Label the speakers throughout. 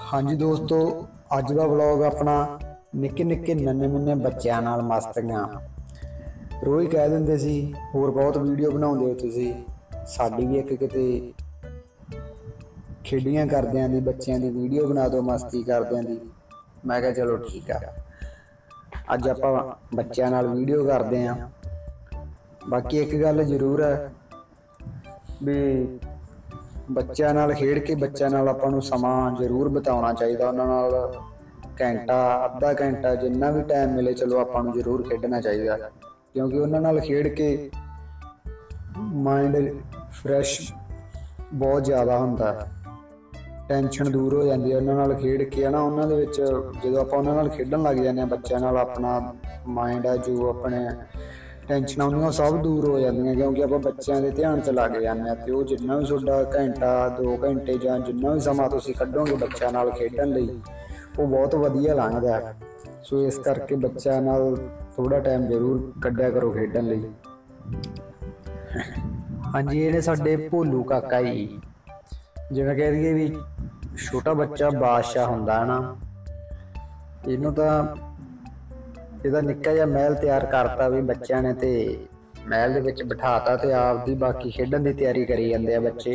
Speaker 1: हाँ जी दोस्तों, अज का व्लॉग अपना निक्के निक्के नन्हे मुन्ने बच्चों नाल मस्तियां रोज़ कह देंदे सी होर बहुत वीडियो बनाउंदे हो तुसीं, साडी भी एक किते खेडियां करदियां दी बच्चों की वीडियो बना दो मस्ती करदियां दी। मैं कहा चलो ठीक है, अज आपां बच्चों नाल वीडियो करदे आं। बाकी एक गल जरूर है भी बच्चों नाल खेड के बच्चों नाल आपां नूं समां जरूर बिताउणा चाहिए। उन्हां नाल घंटा अद्धा घंटा जिन्ना भी टाइम मिले चलो आपां नूं जरूर खेडना चाहिए, क्योंकि उन्हां नाल खेड के माइंड फ्रैश बहुत ज़्यादा हुंदा है, टेंशन दूर हो जाती है उन्हां नाल खेड के है ना। उन्हां दे विच जदों आपां उन्हां नाल खेडण लग जांदे हां बच्चों नाल, अपना माइंड है जो अपने टेंशन आउंदियां सब दूर हो जांदियां, क्योंकि आप बच्चों के ध्यान च लग जाते हैं। तो वो जिन्ना भी तुहाडा घंटा 2 घंटे जां जिन्ना भी समा तुसीं कड्ढोगे बच्चों नाल खेडण लई वो बहुत वधिया लंघदा है। सो इस करके बच्चों नाल थोड़ा टाइम जरूर कड्ढिया करो खेडण लई। हाँ जी, ये ने साडे भोलू काका जी, जिवें कह दईए भी छोटा बच्चा बादशाह हुंदा है ना, इहनूं तां ਇਹਦਾ निक्का जिहा महल तैयार करता भी बच्चों ने, तो महल दे विच बिठाता ते आप दी बाकी खेडण दी तैयारी करी जांदे आ बच्चे।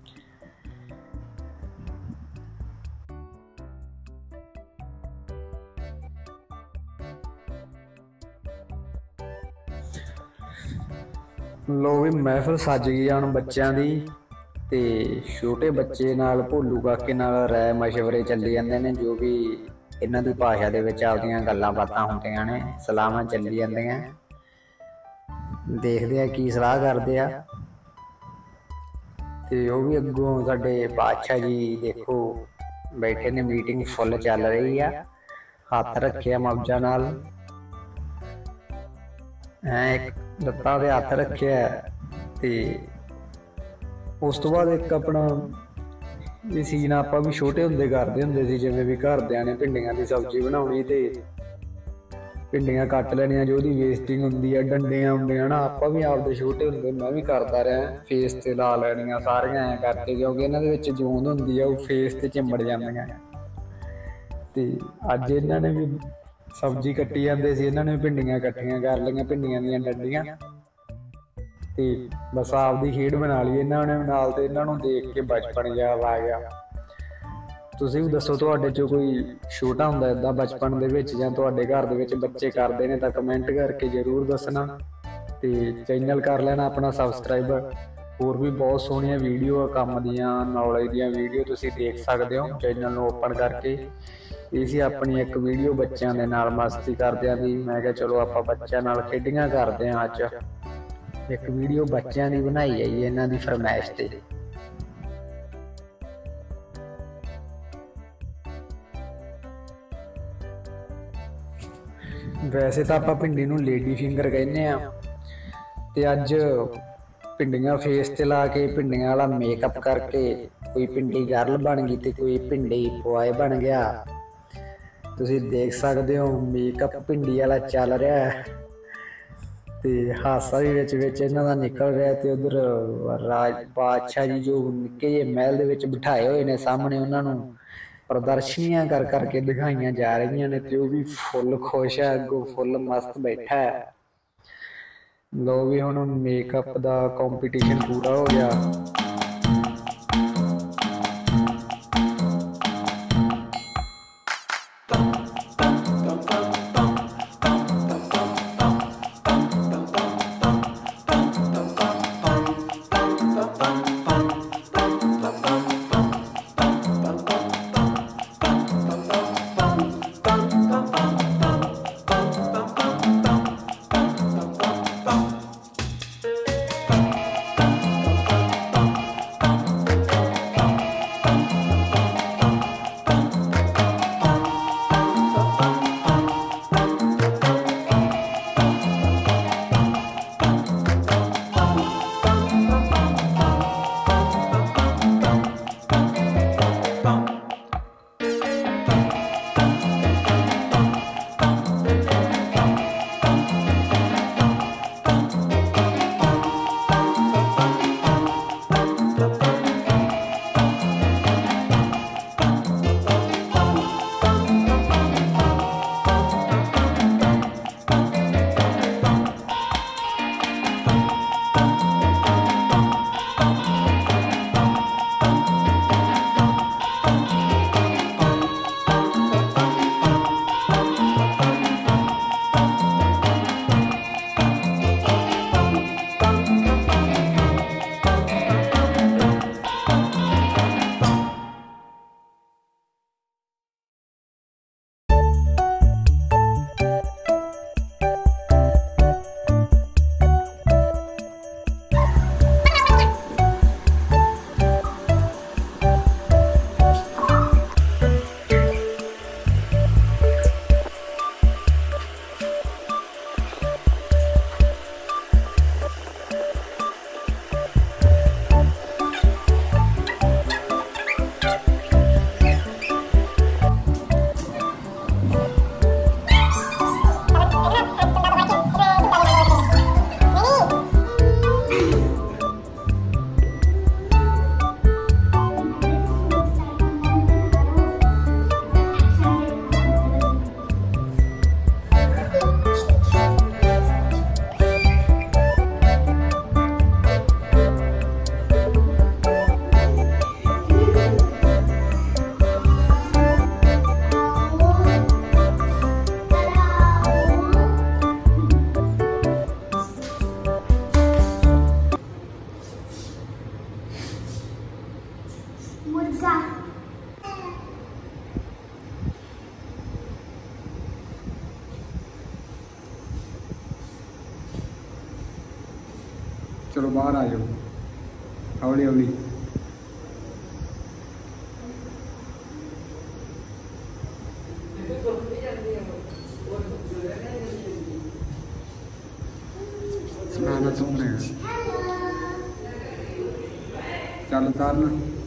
Speaker 1: लो भी महफिल सज गई हुण बच्चों दी, ते छोटे बच्चे नाल भोलू काके नाल राय मशवरे चली जांदे ने, जो भी इन्हां दी भाषा दे विच आपदियां गल्लां बातां हुंदियां ने, सलाहां चली जांदियां। देखदे आ की सलाह करदे आ। ते ओह भी अग्गों साडे बादशाह जी देखो बैठे ने, मीटिंग फुल चल रही है, हत्थ रखे मौजा नाल, एक लत्तां ते हत्थ रखे। ते उस तो बाद एक अपना ये सीन आपां भी छोटे हुंदे करदे हुंदे सी, जिवें भी घरदियां ने भिंडियां दी सब्जी बनाउणी ते भिंडियां कट लैणियां, जो दी वेस्टिंग हुंदी है डंडियां हुंदियां ना, आपां भी आपदे छोटे हुंदे मैं भी करदा रहा, फेस ते ला लैणियां सारियां ऐ करके, क्योंकि इन्हां दे विच जून हुंदी है वो फेस ते चिंबड़ जांदियां। ते अज इन्हां ने भी सब्जी कट्टी जांदे सी, इन्हां ने भी भिंडियां कट्ठियां कर लईआं, भिंडियां दीयां डंडियां, ते बस आपदी खेड बना लई इन्हां ने नाल, ते इन्हां नूं देख के बचपन याद आ गया। तुसीं भी दसो तुहाडे चों कोई छोटा हुंदा इदां बचपन दे विच, जां तुहाडे घर दे विच बच्चे करदे ने तां कमेंट करके जरूर दसना, ते चैनल कर लेना अपना सबसक्राइब। होर भी बहुत सोहणियां वीडियो काम दियां नॉलेज दियां वीडियो तुसीं देख सकदे हो चैनल नूं ओपन करके। ਇਹ ਸੀ ਆਪਣੀ ਇੱਕ ਵੀਡੀਓ ਬੱਚਿਆਂ ਦੇ ਨਾਲ ਮਸਤੀ ਕਰਦਿਆਂ ਦੀ। ਮੈਂ ਕਿਹਾ ਚਲੋ ਆਪਾਂ ਬੱਚਿਆਂ ਨਾਲ ਖੇਡੀਆਂ ਕਰਦੇ ਹਾਂ। ਅੱਜ ਇੱਕ ਵੀਡੀਓ ਬੱਚਿਆਂ ਦੀ ਬਣਾਈ ਹੈ ਜੀ, ਇਹਨਾਂ ਦੀ ਫਰਮਾਇਸ਼ ਤੇ। ਵੈਸੇ ਤਾਂ ਆਪਾਂ ਭਿੰਡੀ ਨੂੰ ਲੇਡੀ ਫਿੰਗਰ ਕਹਿੰਦੇ ਆ, ਤੇ ਅੱਜ ਭਿੰਡੀਆਂ ਫੇਸ ਤੇ ਲਾ ਕੇ ਭਿੰਡੀਆਂ ਵਾਲਾ ਮੇਕਅਪ ਕਰਕੇ ਕੋਈ ਭਿੰਡੀ ਗਰਲ ਬਣ ਗਈ ਤੇ ਕੋਈ ਭਿੰਡੀ ਬॉय ਬਣ ਗਿਆ। ਤੁਸੀਂ ਦੇਖ ਸਕਦੇ ਹੋ ਮੇਕਅਪ ਭਿੰਡੀ ਵਾਲਾ ਚੱਲ ਰਿਹਾ ਹੈ, ਤੇ ਹਾਸਾ ਵੀ ਵਿੱਚ ਵਿੱਚ ਇਹਨਾਂ ਦਾ ਨਿਕਲ ਰਿਹਾ। ਤੇ ਉਧਰ ਰਾਜ ਬਾਦਸ਼ਾਹ ਜੀ ਜੋ ਨਿੱਕੇ ਜਿਹੇ ਮਹਿਲ ਦੇ ਵਿੱਚ ਬਿਠਾਏ ਹੋਏ ਨੇ ਸਾਹਮਣੇ, ਉਹਨਾਂ ਨੂੰ ਪ੍ਰਦਰਸ਼ਨੀਆਂ ਕਰ ਕਰਕੇ ਦਿਖਾਈਆਂ ਜਾ ਰਹੀਆਂ ਨੇ, ਤੇ ਉਹ ਵੀ ਫੁੱਲ ਖੁਸ਼ ਹੈ, ਅੱਗੋਂ ਫੁੱਲ ਮਸਤ ਬੈਠਾ ਹੈ। ਲੋ ਵੀ ਹੁਣ ਮੇਕਅਪ ਦਾ ਕੰਪੀਟੀਸ਼ਨ ਪੂਰਾ ਹੋ ਗਿਆ।
Speaker 2: चलो बाहर आ जाओ हौली हौली। ना तुमने चल उतारना।